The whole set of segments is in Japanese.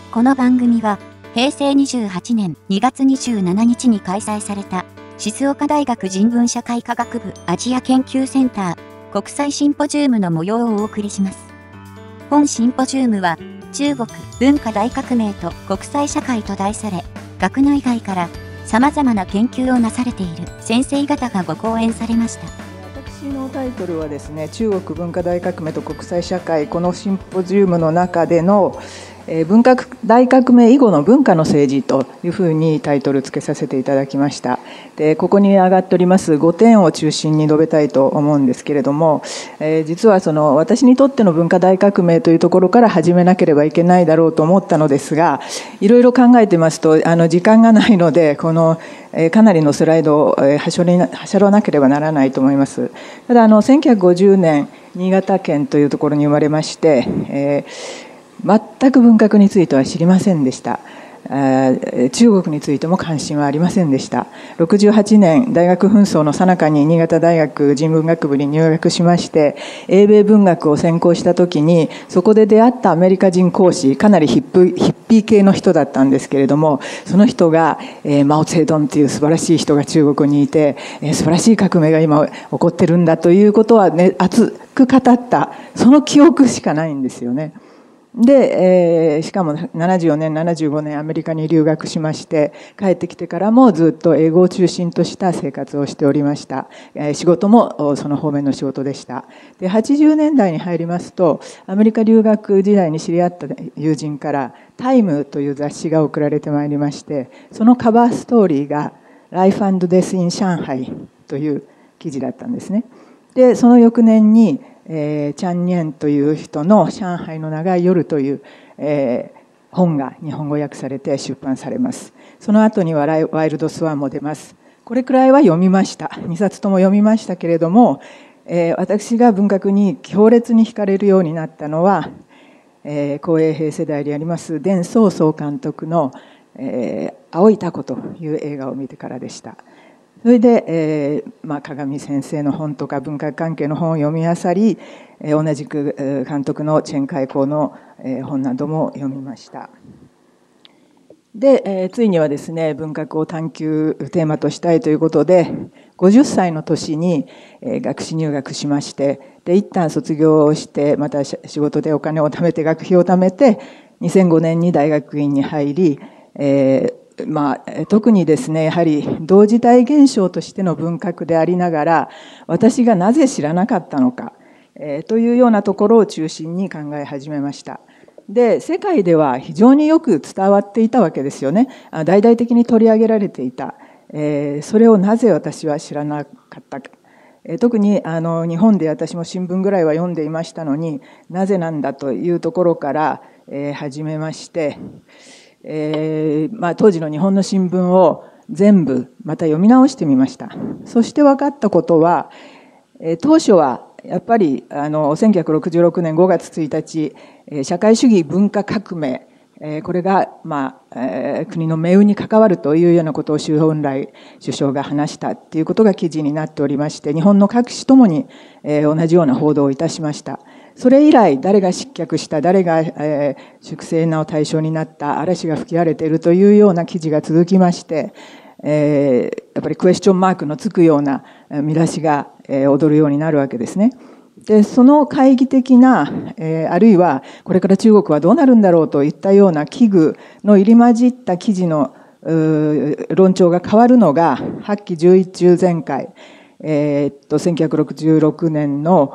この番組は、平成28年2月27日に開催された、静岡大学人文社会科学部アジア研究センター国際シンポジウムの模様をお送りします。本シンポジウムは、中国文化大革命と国際社会と題され、学内外から様々な研究をなされている先生方がご講演されました。 私のタイトルはですね、中国文化大革命と国際社会、このシンポジウムの中での文化大革命以後の文化の政治というふうにタイトル付けさせていただきました。で、ここに上がっております5点を中心に述べたいと思うんですけれども、実は私にとっての文化大革命というところから始めなければいけないだろうと思ったのですが、いろいろ考えてますと時間がないので、このかなりのスライドをはしょらなければならないと思います。ただ1950年新潟県というところに生まれまして、全く文学については知りませんでした。中国についても関心はありませんでした。68年大学紛争の最中に新潟大学人文学部に入学しまして、英米文学を専攻した時に、そこで出会ったアメリカ人講師、かなりヒッピー系の人だったんですけれども、その人がマオ・ツェドンという素晴らしい人が中国にいて、素晴らしい革命が今起こってるんだということはね、熱く語った、その記憶しかないんですよね。で、しかも74年75年アメリカに留学しまして、帰ってきてからもずっと英語を中心とした生活をしておりました。仕事もその方面の仕事でした。で、80年代に入りますと、アメリカ留学時代に知り合った友人からタイムという雑誌が送られてまいりまして、そのカバーストーリーが Life and Death in Shanghai という記事だったんですね。で、その翌年にチャン・ニェンという人の上海の長い夜という、本が日本語訳されて出版されます。その後にはワイルドスワンも出ます。これくらいは読みました。2冊とも読みましたけれども、私が文学に強烈に惹かれるようになったのは、紅衛兵世代であります伝宗総監督の、青いタコという映画を見てからでした。それで、鏡先生の本とか文化関係の本を読み漁り、同じく監督のチェン・カイコーの本なども読みました。で、ついにはですね、文学を探求テーマとしたいということで、50歳の年に学士入学しまして、で一旦卒業をして、また仕事でお金を貯めて学費を貯めて、2005年に大学院に入り、特にですね、やはり同時代現象としての文学でありながら、私がなぜ知らなかったのか、というようなところを中心に考え始めました。で、世界では非常によく伝わっていたわけですよね。大々的に取り上げられていた。それをなぜ私は知らなかったか。特に日本で私も新聞ぐらいは読んでいましたのに、なぜなんだというところから始めまして、当時の日本の新聞を全部また読み直してみました。そして分かったことは、当初はやっぱり1966年5月1日、社会主義文化革命、これが、国の命運に関わるというようなことを周恩来首相が話したということが記事になっておりまして、日本の各紙ともに同じような報道をいたしました。それ以来、誰が失脚した、誰が粛清の対象になった、嵐が吹き荒れているというような記事が続きまして、やっぱりクエスチョンマークのつくような見出しが踊るようになるわけですね。で、その懐疑的な、あるいはこれから中国はどうなるんだろうといったような危惧の入り混じった記事の論調が変わるのが、8期11中全会、1966年の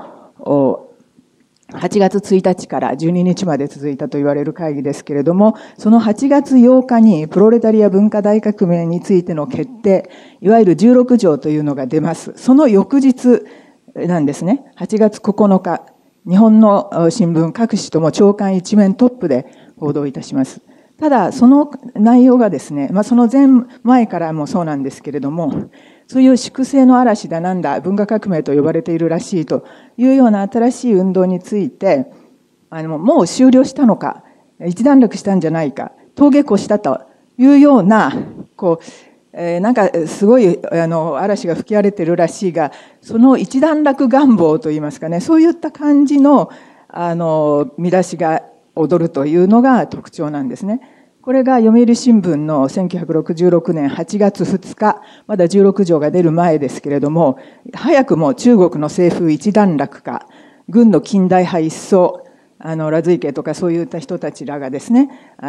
8月1日から12日まで続いたと言われる会議ですけれども、その8月8日にプロレタリア文化大革命についての決定、いわゆる16条というのが出ます。その翌日なんですね。8月9日、日本の新聞各紙とも朝刊一面トップで報道いたします。ただ、その内容がですね、その前からもそうなんですけれども、そういう粛清の嵐だなんだ、文化革命と呼ばれているらしいというような新しい運動について、もう終了したのか、一段落したんじゃないか、登下校したというような、なんかすごい嵐が吹き荒れてるらしいが、その一段落願望といいますかね、そういった感じの見出しが踊るというのが特徴なんですね。これが読売新聞の1966年8月2日、まだ16条が出る前ですけれども、早くも中国の西風一段落か、軍の近代派一掃、ラズイ家とかそういった人たちらがですね、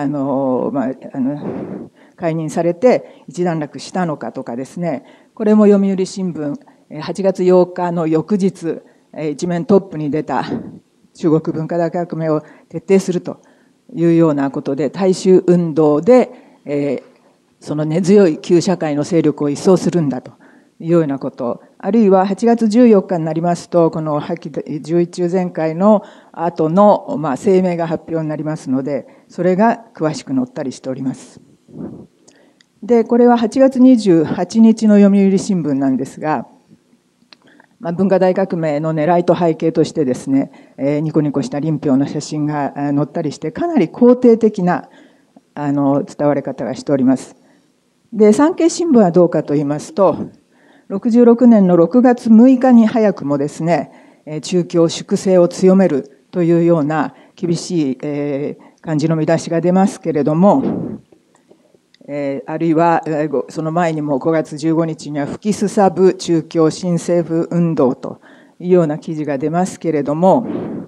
解任されて一段落したのかとかですね、これも読売新聞8月8日の翌日、一面トップに出た中国文化大革命を徹底するというようなことで、大衆運動で、その根強い旧社会の勢力を一掃するんだというようなこと、あるいは8月14日になりますと、この11中全会の後の声明が発表になりますので、それが詳しく載ったりしております。で、これは8月28日の読売新聞なんですが、文化大革命の狙いと背景としてですね、ニコニコした林彪の写真が載ったりして、かなり肯定的な伝われ方がしております。で、産経新聞はどうかと言いますと、66年の6月6日に早くもですね、中共粛清を強めるというような厳しい感じの見出しが出ますけれども、あるいはその前にも5月15日には吹きすさぶ中共新政府運動というような記事が出ますけれども、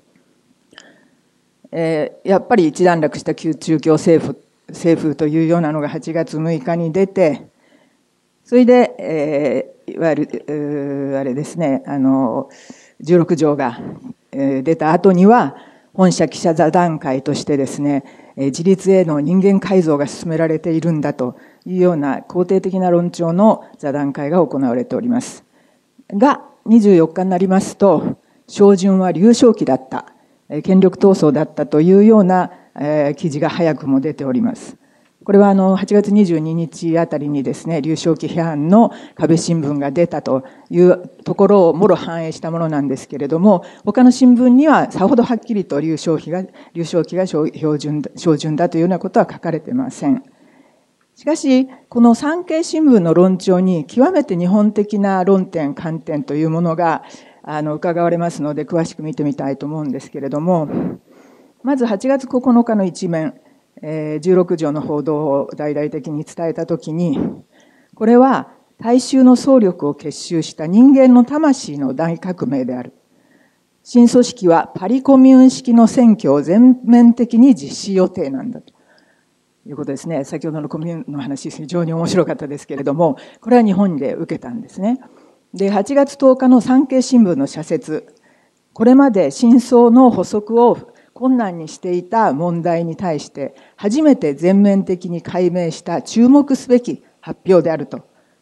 やっぱり一段落した旧中共政府というようなのが8月6日に出て、それで、いわゆるあれですね、16条が出た後には本社記者座談会としてですね、自立への人間改造が進められているんだというような肯定的な論調の座談会が行われております。が、24日になりますと、照準は劉少奇だった、権力闘争だったというような記事が早くも出ております。これは8月22日あたりにですね、劉少奇批判の壁新聞が出たというところをもろ反映したものなんですけれども、他の新聞にはさほどはっきりと劉少奇が照準だというようなことは書かれていません。しかし、この産経新聞の論調に極めて日本的な論点、観点というものが伺われますので、詳しく見てみたいと思うんですけれども、まず8月9日の一面、16条の報道を大々的に伝えたときに、これは大衆の総力を結集した人間の魂の大革命である。新組織はパリコミューン式の選挙を全面的に実施予定なんだということですね。先ほどのコミューンの話、非常に面白かったですけれども、これは日本で受けたんですね。で、8月10日の産経新聞の社説、これまで真相の補足を困難にしていた問題に対して初めて全面的に解明した注目すべき発表であると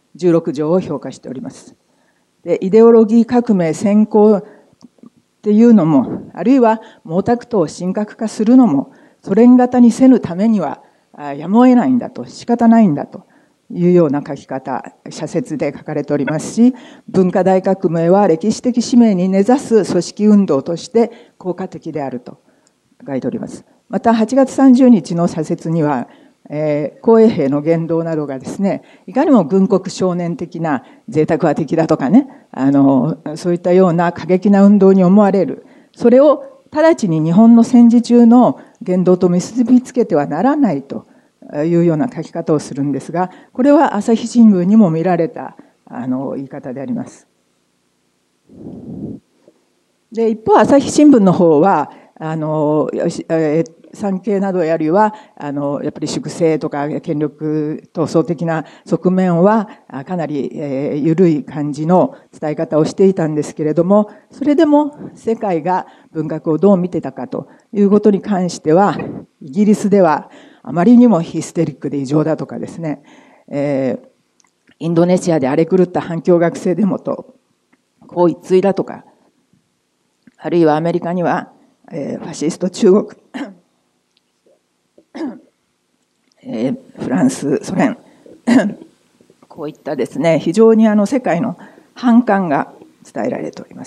16条を評価しております。で、イデオロギー革命先行っていうのも、あるいは毛沢東を神格化するのも、ソ連型にせぬためにはやむを得ないんだと、仕方ないんだというような書き方、社説で書かれておりますし、文化大革命は歴史的使命に根ざす組織運動として効果的であると書いております。また8月30日の社説には、紅衛兵の言動などがですね、いかにも軍国少年的な贅沢は的だとかね、そういったような過激な運動に思われる。それを直ちに日本の戦時中の言動と結びつけてはならないというような書き方をするんですが、これは朝日新聞にも見られた言い方であります。で、一方朝日新聞の方は産経などあるいはやっぱり粛清とか権力闘争的な側面はかなり緩い感じの伝え方をしていたんですけれども、それでも世界が文学をどう見てたかということに関しては、イギリスではあまりにもヒステリックで異常だとかですね、インドネシアで荒れ狂った反共学生デモとこう一対だとか、あるいはアメリカにはファシスト中国フランス、ソ連こういったですね、非常に世界の反感が伝えられております。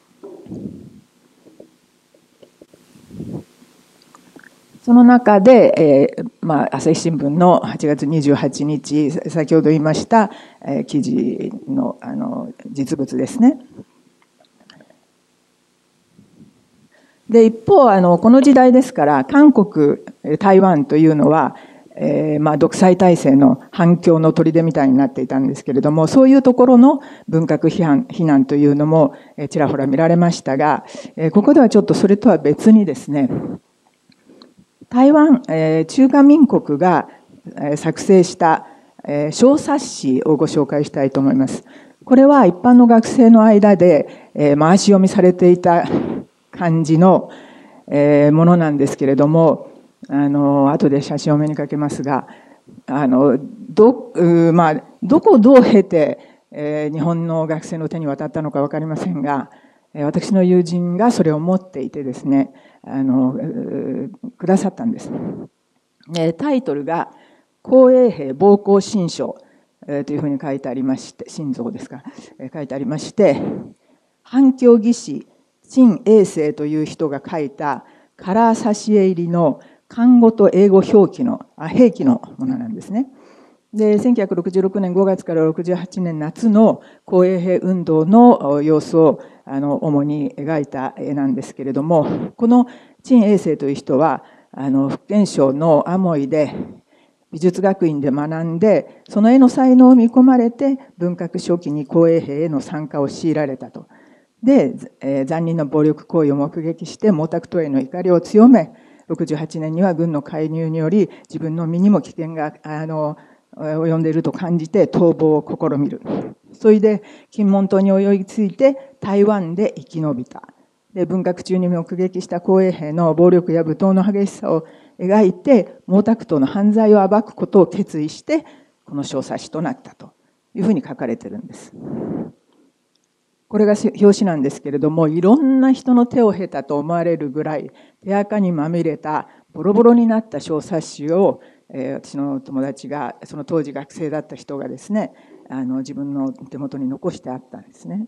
その中で、朝日新聞の8月28日、先ほど言いました記事の実物ですね。 で一方この時代ですから韓国台湾というのは、独裁体制の反共の砦みたいになっていたんですけれども、そういうところの文革非難というのもちらほら見られましたが、ここではちょっとそれとは別にですね、台湾、中華民国が作成した小冊子をご紹介したいと思います。これは一般の学生の間で回し読みされていた感じのものなんですけれども、後で写真をお目にかけますが、どこをどう経て日本の学生の手に渡ったのか分かりませんが、私の友人がそれを持っていてですね、くださったんです。タイトルが紅衛兵暴行新書というふうに書いてありまして、新蔵ですか、書いてありまして、反共義士陳英生という人が書いたカラー挿絵入りの漢語と英語表記の兵器のものなんですね。で1966年5月から68年夏の紅衛兵運動の様子を主に描いた絵なんですけれども、この陳英生という人は福建省のアモイで美術学院で学んで、その絵の才能を見込まれて文革初期に紅衛兵への参加を強いられたと。で、残忍な暴力行為を目撃して毛沢東への怒りを強め、68年には軍の介入により自分の身にも危険が及んでいると感じて逃亡を試みる。それで金門島に泳ぎ着いて台湾で生き延びた。で文革中に目撃した紅衛兵の暴力や武闘の激しさを描いて毛沢東の犯罪を暴くことを決意してこの小冊子となったというふうに書かれているんです。これが表紙なんですけれども、いろんな人の手を経たと思われるぐらい手垢にまみれたボロボロになった小冊子を私の友達が、その当時学生だった人がですね、自分の手元に残してあったんですね。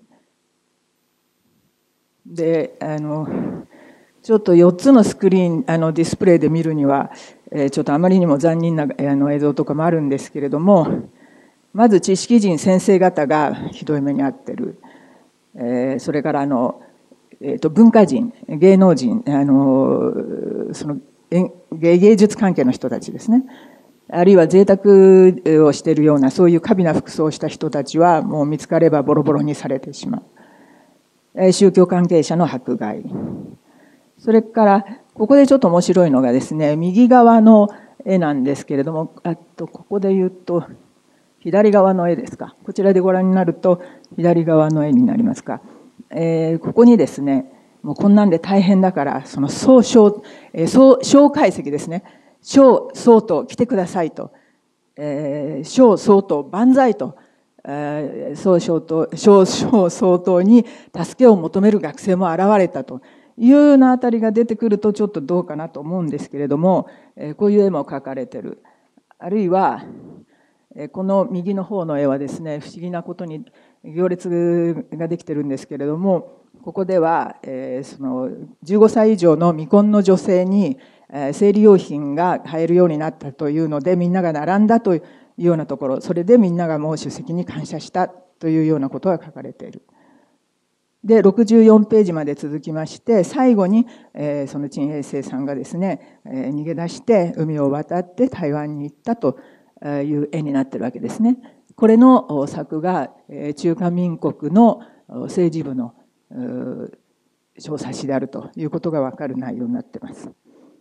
でちょっと4つのスクリーンディスプレイで見るにはちょっとあまりにも残忍な映像とかもあるんですけれども、まず知識人先生方がひどい目に遭ってる。それから文化人、芸能人、その芸術関係の人たちですね、あるいは贅沢をしているようなそういう華美な服装をした人たちはもう見つかればボロボロにされてしまう。宗教関係者の迫害。それからここでちょっと面白いのがですね、右側の絵なんですけれども、ここで言うと左側の絵ですか。こちらでご覧になると左側の絵になりますか。ここにですね、もうこんなんで大変だからその小解析ですね。小総統来てくださいと、小総統万歳と、小総統に助けを求める学生も現れたというようなあたりが出てくるとちょっとどうかなと思うんですけれども、こういう絵も描かれてる。あるいはこの右の方の絵はですね、不思議なことに行列ができてるんですけれども、ここではその15歳以上の未婚の女性に生理用品が買えるようになったというのでみんなが並んだというようなところ、それでみんながもう主席に感謝したというようなことが書かれている。で64ページまで続きまして、最後にその陳英生さんがですね逃げ出して海を渡って台湾に行ったという絵になっているわけですね。これの作が中華民国の政治部の小冊子であるということが分かる内容になっています。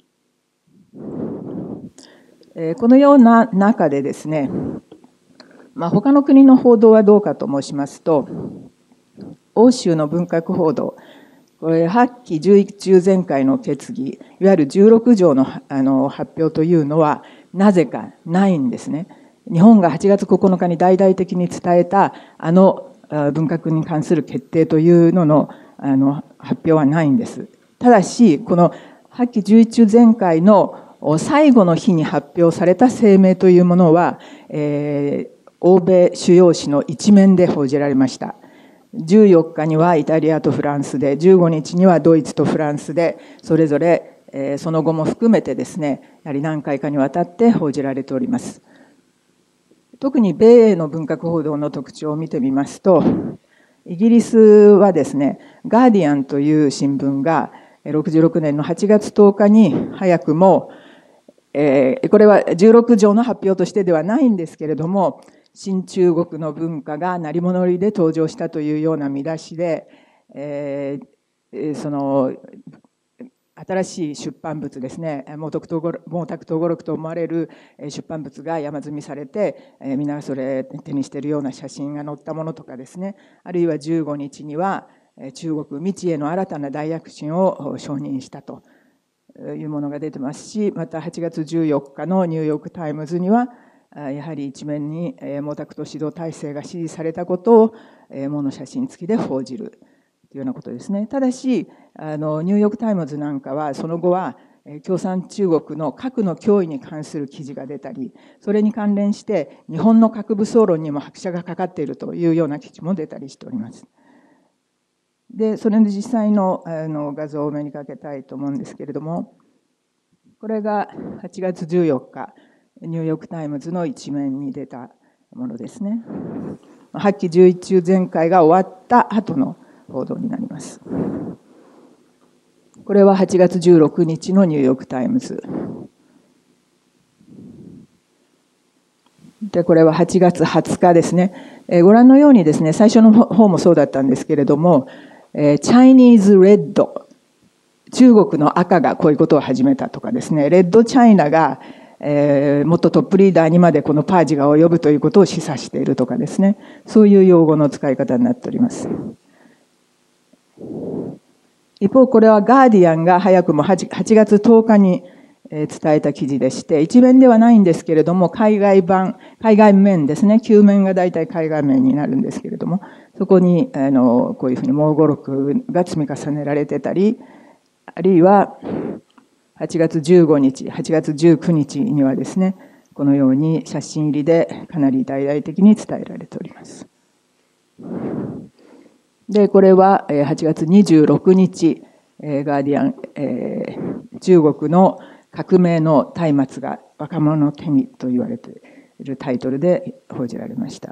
このような中でですね、他の国の報道はどうかと申しますと、欧州の文革報道、これ8期11中全会の決議、いわゆる16条の発表というのはなぜかないんですね。日本が8月9日に大々的に伝えた文革に関する決定というのの発表はないんです。ただしこの8期11中全会の最後の日に発表された声明というものは、欧米主要紙の一面で報じられました。14日にはイタリアとフランスで、15日にはドイツとフランスで、それぞれその後も含めてですね、やはり何回かにわたって報じられております。特に米英の文革報道の特徴を見てみますと、イギリスはですね、ガーディアンという新聞が 66年の8月10日に早くも、これは16条の発表としてではないんですけれども、新中国の文化が鳴り物入りで登場したというような見出しで、その新しい出版物ですね、毛沢東語録と思われる出版物が山積みされて、みんながそれ手にしているような写真が載ったものとかですね、あるいは15日には中国未知への新たな大躍進を承認したというものが出てますし、また8月14日のニューヨークタイムズにはやはり一面に毛沢東指導体制が支持されたことを毛の写真付きで報じるというようなことですね。ただしニューヨークタイムズなんかはその後は共産中国の核の脅威に関する記事が出たり、それに関連して日本の核武装論にも拍車がかかっているというような記事も出たりしております。でそれの実際の画像を目にかけたいと思うんですけれども、これが8月14日ニューヨークタイムズの一面に出たものですね。8期11中全会が終わった後の報道になります。これは8月16日のニューヨークタイムズで、これは8月20日ですね。ご覧のようにですね、最初の方もそうだったんですけれども、Chinese Red、中国の赤がこういうことを始めたとかですね、レッドチャイナがもっとトップリーダーにまでこのパージが及ぶということを示唆しているとかですね、そういう用語の使い方になっております。一方、これはガーディアンが早くも8月10日に伝えた記事でして、一面ではないんですけれども、海外面ですね、9面が大体海外面になるんですけれども、そこにこういうふうに毛語録が積み重ねられてたり、あるいは8月15日、8月19日にはですね、このように写真入りでかなり大々的に伝えられております。で、これは8月26日、ガーディアン、中国の革命の松明が若者の手にと言われているタイトルで報じられました。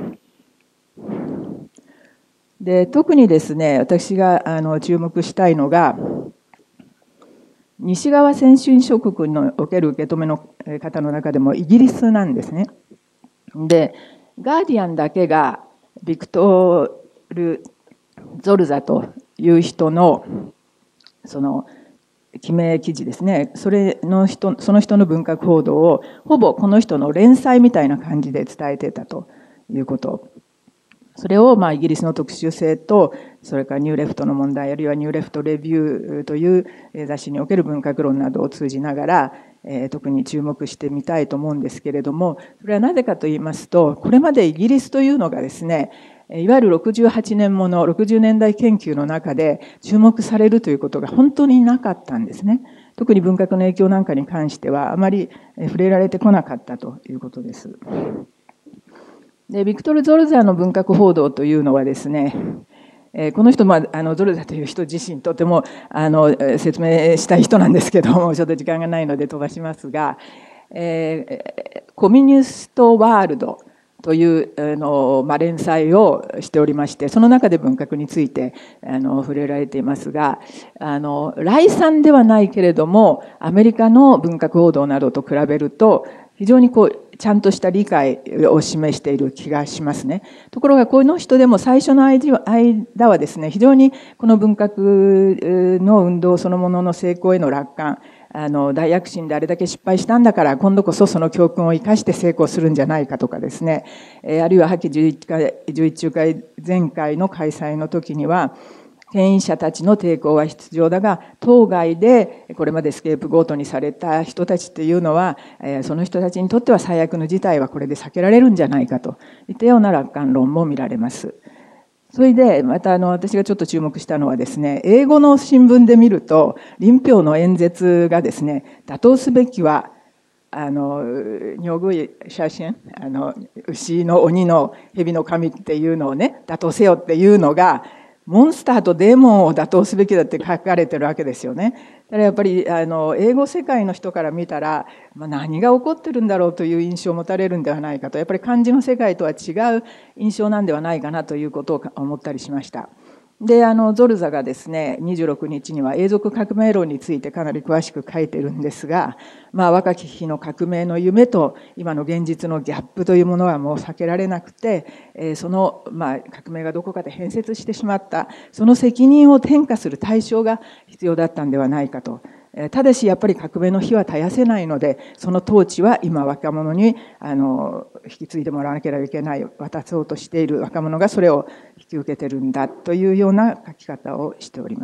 で、特にですね、私が注目したいのが、西側先進諸国における受け止めの方の中でもイギリスなんですね。で、ガーディアンだけがビクトル・ゾルザという人のその記名記事ですね、その人の文学報道をほぼこの人の連載みたいな感じで伝えてたということ。それをイギリスの特殊性と、それからニューレフトの問題、あるいはニューレフトレビューという雑誌における文学論などを通じながら、特に注目してみたいと思うんですけれども、それはなぜかと言いますと、これまでイギリスというのがですね、いわゆる68年もの60年代研究の中で注目されるということが本当になかったんですね。特に文学の影響なんかに関してはあまり触れられてこなかったということです。で、ビクトル・ゾルザーの文学報道というのはですね、この人、ゾルザーという人自身とても説明したい人なんですけども、ちょっと時間がないので飛ばしますが、コミュニストワールドという連載をしておりまして、その中で文学について触れられていますが、来賛ではないけれどもアメリカの文学報道などと比べると非常にちゃんとした理解を示している気がしますね。ところがこの人でも最初の間はですね、非常にこの文学の運動そのものの成功への楽観、大躍進であれだけ失敗したんだから今度こそその教訓を生かして成功するんじゃないかとかですね、あるいは8期11中会前回の開催の時には権威者たちの抵抗は必要だが、当該でこれまでスケープゴートにされた人たちというのは、その人たちにとっては最悪の事態はこれで避けられるんじゃないかといったような楽観論も見られます。それでまた私がちょっと注目したのはですね、英語の新聞で見ると林彪の演説がですね、打倒すべきは女具写真、牛の鬼の蛇の神っていうのをね、打倒せよっていうのがモンスターとデーモンを打倒すべきだって書かれてるわけですよね。だからやっぱり英語世界の人から見たら、何が起こってるんだろうという印象を持たれるんではないかと、やっぱり漢字の世界とは違う印象なんではないかなということを思ったりしました。 でゾルザがですね26日には永続革命論についてかなり詳しく書いてるんですが、若き日の革命の夢と今の現実のギャップというものはもう避けられなくて、その、革命がどこかで変節してしまったその責任を転嫁する対象が必要だったんではないかと。ただしやっぱり革命の火は絶やせないので、その統治は今若者に引き継いでもらわなければいけない、渡そうとしている若者がそれを引き受けてるんだというような書き方をしております。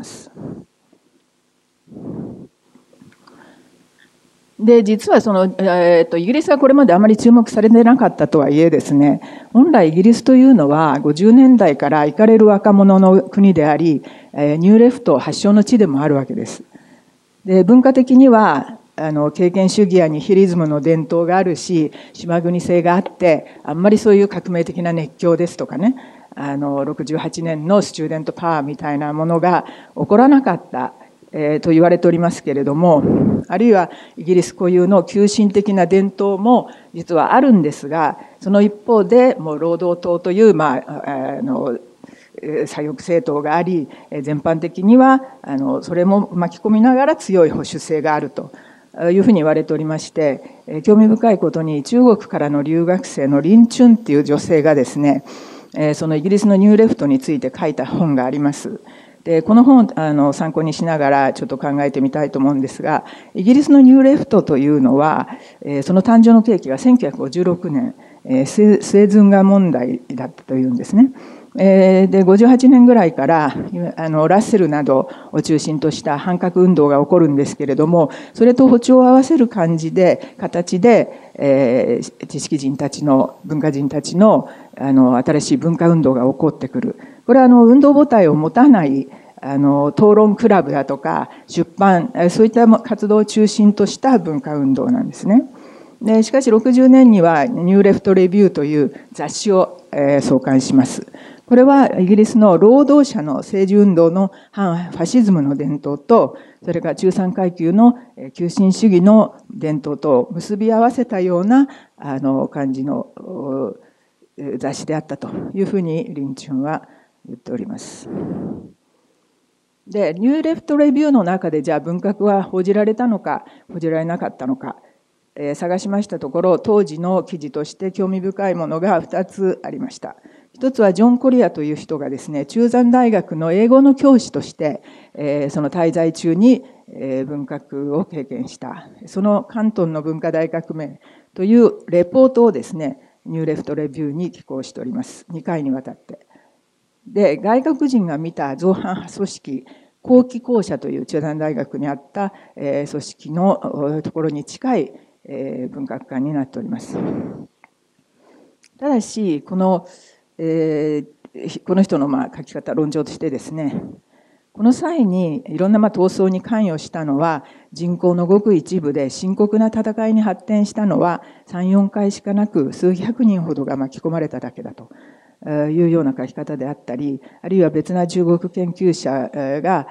で実はイギリスはこれまであまり注目されてなかったとはいえですね、本来イギリスというのは50年代から行かれる若者の国であり、ニューレフト発祥の地でもあるわけです。で文化的には経験主義やニヒリズムの伝統があるし、島国性があって、あんまりそういう革命的な熱狂ですとかね、68年のスチューデントパワーみたいなものが起こらなかった、と言われておりますけれども、あるいはイギリス固有の急進的な伝統も実はあるんですが、その一方でもう労働党という左翼政党があり、全般的にはそれも巻き込みながら強い保守性があるというふうに言われておりまして、興味深いことに中国からの留学生のリン・チュンっていう女性がですね、そのイギリスのニューレフトについて書いた本があります。でこの本を参考にしながらちょっと考えてみたいと思うんですが、イギリスのニューレフトというのはその誕生の契機が1956年スエズ運河問題だったというんですね。で58年ぐらいからラッセルなどを中心とした反革運動が起こるんですけれども、それと歩調を合わせる形で、知識人たちの文化人たちの新しい文化運動が起こってくる。これは運動母体を持たない討論クラブだとか出版、そういった活動を中心とした文化運動なんですね。でしかし60年にはニューレフトレビューという雑誌を創刊します。これはイギリスの労働者の政治運動の反ファシズムの伝統と、それから中産階級の急進主義の伝統とを結び合わせたような感じの雑誌であったというふうにリンチュンは言っております。でニューレフトレビューの中でじゃあ文革は報じられたのか報じられなかったのか、探しましたところ、当時の記事として興味深いものが2つありました。一つはジョン・コリアという人がですね、中山大学の英語の教師として、その滞在中に文革を経験した、その関東の文化大革命というレポートをですね、ニューレフトレビューに寄稿しております。2回にわたって。で、外国人が見た造反派組織、後期校舎という中山大学にあった組織のところに近い文学館になっております。ただしこの人の書き方、論調としてですね、この際にいろんな闘争に関与したのは人口のごく一部で、深刻な戦いに発展したのは3、4回しかなく数百人ほどが巻き込まれただけだというような書き方であったり、あるいは別な中国研究者が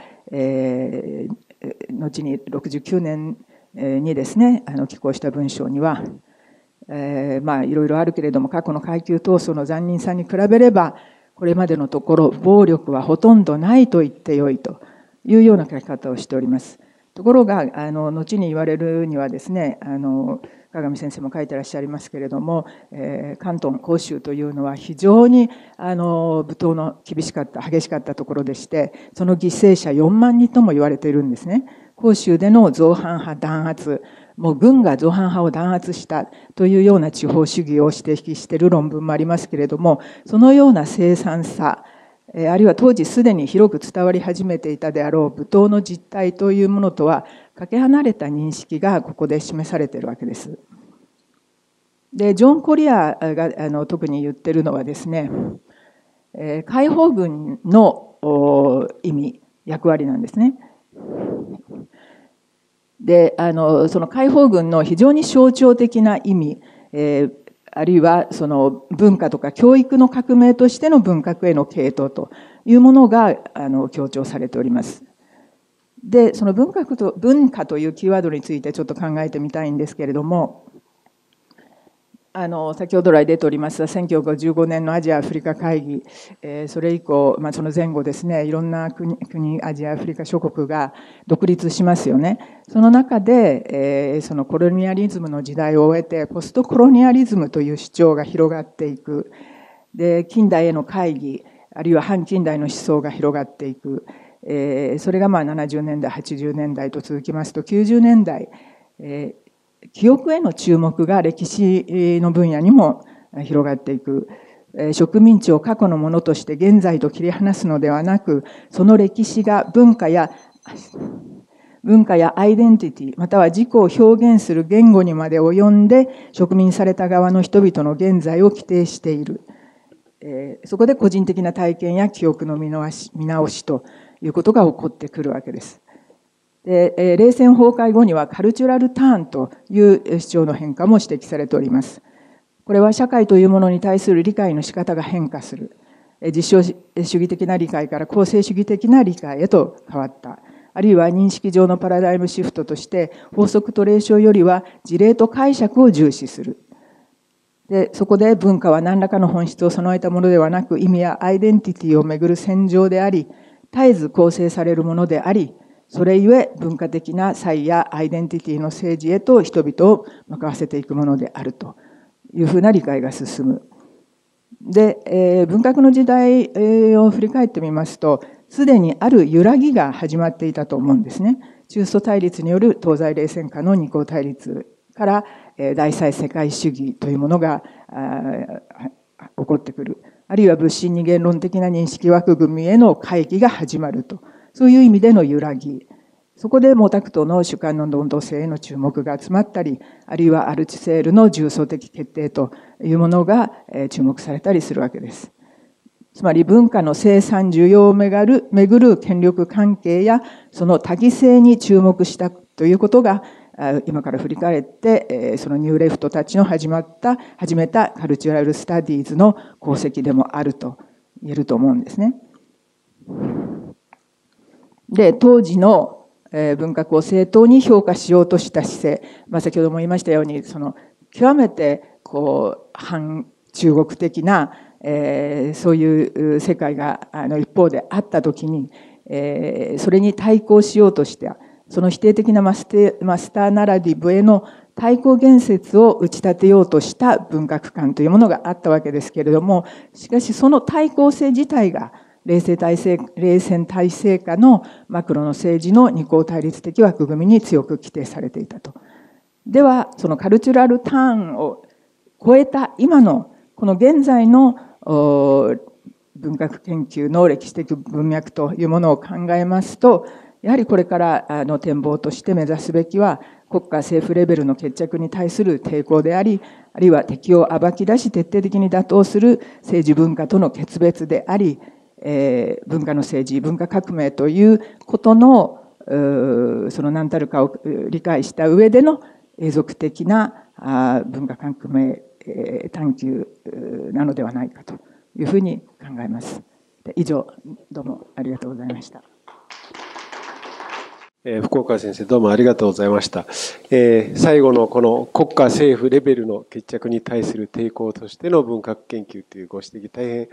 後に69年にですね寄稿した文章には、いろいろあるけれども過去の階級闘争の残忍さに比べればこれまでのところ暴力はほとんどないと言ってよいというような書き方をしております。ところが後に言われるにはですね、鏡先生も書いてらっしゃいますけれども、関東甲州というのは非常に武闘の激しかったところでして、その犠牲者4万人とも言われているんですね。甲州での造反派弾圧、もう軍が造反派を弾圧したというような地方主義を指摘している論文もありますけれども、そのような凄惨さ、あるいは当時すでに広く伝わり始めていたであろう武闘の実態というものとはかけ離れた認識がここで示されているわけです。でジョン・コリアが特に言ってるのはですね、解放軍の意味、役割なんですね。でその解放軍の非常に象徴的な意味、あるいはその文化とか教育の革命としての文革への傾倒というものが強調されております。でその文化というキーワードについてちょっと考えてみたいんですけれども、 先ほど来出ております1955年のアジア・アフリカ会議、それ以降、その前後ですね、いろんな国、アジア・アフリカ諸国が独立しますよね。その中で、そのコロニアリズムの時代を終えて、ポストコロニアリズムという主張が広がっていく。で、近代への会議、あるいは反近代の思想が広がっていく。それが70年代、80年代と続きますと、90年代、記憶への注目が歴史の分野にも広がっていく。植民地を過去のものとして現在と切り離すのではなく、その歴史が文化やアイデンティティ、または自己を表現する言語にまで及んで、植民された側の人々の現在を規定している。そこで個人的な体験や記憶の見直しということが起こってくるわけです。で、冷戦崩壊後にはカルチュラルターンという主張の変化も指摘されております。これは社会というものに対する理解の仕方が変化する。実証主義的な理解から構成主義的な理解へと変わった。あるいは認識上のパラダイムシフトとして法則と例証よりは事例と解釈を重視する。で、そこで文化は何らかの本質を備えたものではなく、意味やアイデンティティをめぐる戦場であり、絶えず構成されるものであり、それゆえ文化的な差異やアイデンティティの政治へと人々を向かわせていくものであるというふうな理解が進む。で、文革の時代を振り返ってみますと、すでにある揺らぎが始まっていたと思うんですね。中ソ対立による東西冷戦下の二項対立から第三世界主義というものが起こってくる。あるいは物心二元論的な認識枠組みへの回帰が始まると。そういう意味での揺らぎ。そこで毛沢東の主観の能動性への注目が集まったり、あるいはアルチセールの重層的決定というものが注目されたりするわけです。つまり文化の生産需要をめぐる権力関係やその多義性に注目したということが今から振り返ってそのニューレフトたちの始めたカルチュラルスタディーズの功績でもあると言えると思うんですね。で、当時の文革を正当に評価しようとした姿勢、先ほども言いましたように、その極めて反中国的な、そういう世界が一方であったときに、それに対抗しようとしたその否定的なマスターナラティブへの対抗言説を打ち立てようとした文革観というものがあったわけですけれども、しかしその対抗性自体が冷戦体制下のマクロの政治の二項対立的枠組みに強く規定されていたと。では、そのカルチュラルターンを超えた今のこの現在の文学研究の歴史的文脈というものを考えますと、やはりこれからの展望として目指すべきは、国家政府レベルの決着に対する抵抗であり、あるいは敵を暴き出し徹底的に打倒する政治文化との決別であり、文化の政治、文化革命ということのその何たるかを理解した上での永続的な文化革命探求なのではないかというふうに考えます。以上、どうもありがとうございました。 福岡先生、どうもありがとうございました。最後のこの国家政府レベルの決着に対する抵抗としての文学研究というご指摘、大変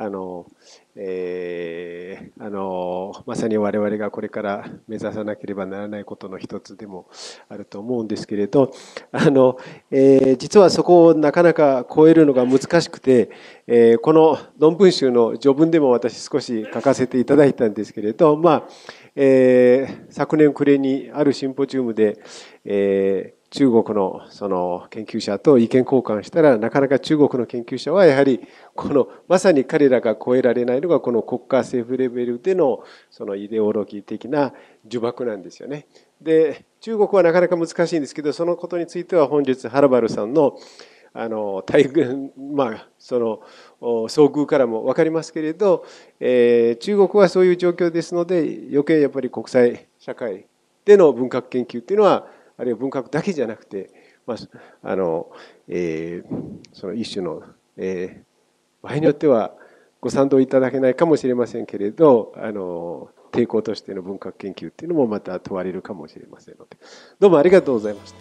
まさに我々がこれから目指さなければならないことの一つでもあると思うんですけれど、実はそこをなかなか超えるのが難しくて、この論文集の序文でも私少し書かせていただいたんですけれど、昨年暮れにあるシンポジウムで、中国のその研究者と意見交換したら、なかなか中国の研究者はやはりこのまさに彼らが超えられないのがこの国家政府レベルでのそのイデオロギー的な呪縛なんですよね。で、中国はなかなか難しいんですけど、そのことについては本日ハラバルさんの大群、その遭遇からも分かりますけれど、中国はそういう状況ですので、余計やっぱり国際社会での文学研究っていうのは、あるいは文学だけじゃなくて、その一種の、場合によってはご賛同いただけないかもしれませんけれど、抵抗としての文学研究っていうのもまた問われるかもしれませんので、どうもありがとうございました。